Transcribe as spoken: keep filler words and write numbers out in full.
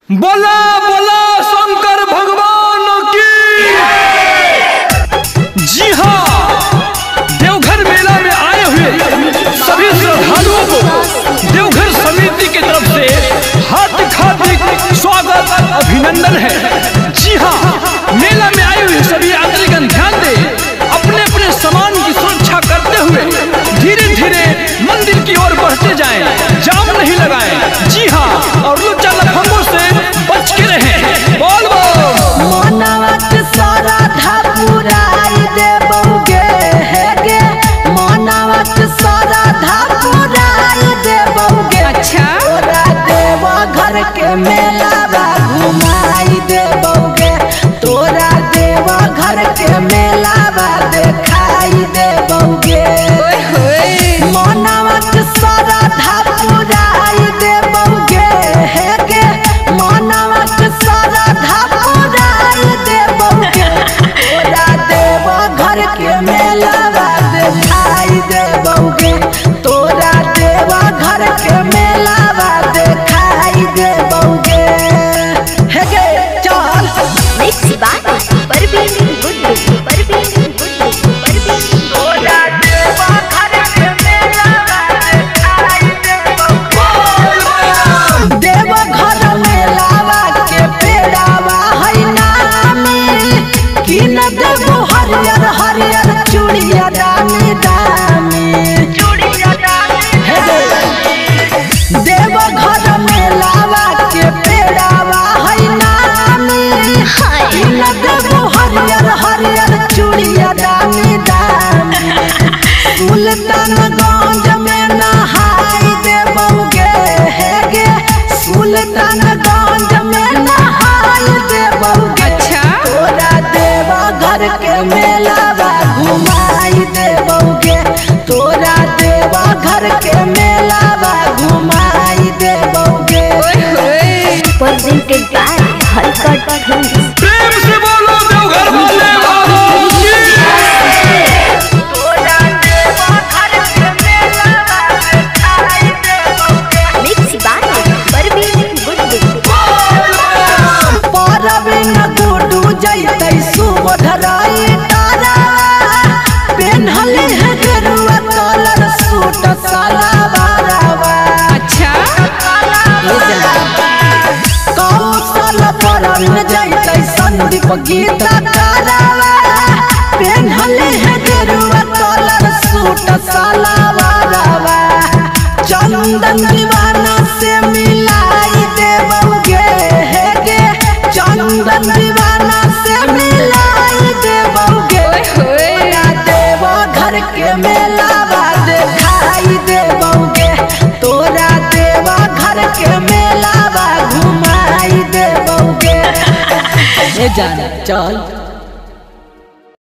बोला बोला शंकर भगवान की। जी हाँ, देवघर मेला में आए हुए सभी श्रद्धालुओं को देवघर समिति की तरफ से हार्दिक हार्दिक स्वागत अभिनंदन है। जी हाँ, मेला में आए हुए सभी यात्रीगण ध्यान दें, अपने अपने सामान की सुरक्षा करते हुए धीरे धीरे मंदिर की ओर बढ़ते जाएं, जाम नहीं लगाएं। जी हाँ, और लुच्चा लफंगों से बच के रहें। बोल बोल मनवत सारा धापुराई देबोगे है गे, मनवत सारा धापुराई देबोगे। अच्छा, तोरा देवा घर के मेला घुमाई देबोगे, तोरा देवा घर के मेला देखाई देबोगे। मनवत सारा धापुराई देबोगे है गे, मनवत सारा धापुराई देबोगे। तोरा देवा घर के मेला देखाई देबोगे, तोरा देवा घर के मेला देखाई देबोगे है गे। चल मिक्स बात परवीन गुड्डू परवीन गुड्डू परवीन तोरा देवा घर के मेला देखाई देबोगे। देवा घर मेलावा के पेड़ावा है नामी, किन देबो हरियर हरियर चूड़िया दामी दामी चूड़िया दामी हे गे। देवा घर मेलावा के पेड़ावा है नामी, किन देबो हरियर हरियर चूड़िया दामी दामी। सुल्तानगंज में नहाई देबोगे है गे, सुल्तानगंज में नहाई देबोगे। अच्छा, तोरा देवा घर के मेला घुमाई देबोगे, तोरा देवा घर के मेला घुमाई देबोगे। Presented by Halkat films. प्रेम से बोलो देवघर वाले बाबा की। तोरा देवा घर के मेला देखाई देबोगे। मिक्स बात परवीन गुड्डू परवीन गुड्डू जैतै सुबधराई तारा, पेन्हले है गेरुआ कलर सूट सलवारवा। अच्छा, कौशल परन जैतै संदीप गीता तारावा, पेन्हले है गेरुआ कलर सूट सलवारवा। चंदन दीवाना से मिलाई देबोगे है गे, चंदन दीवाना से मिलाई देबोगे। तोरा देवा घर के मेला देखाई देबोगे, तोरा देवा घर के मेला घुमाई देबोगे। ए जान चल।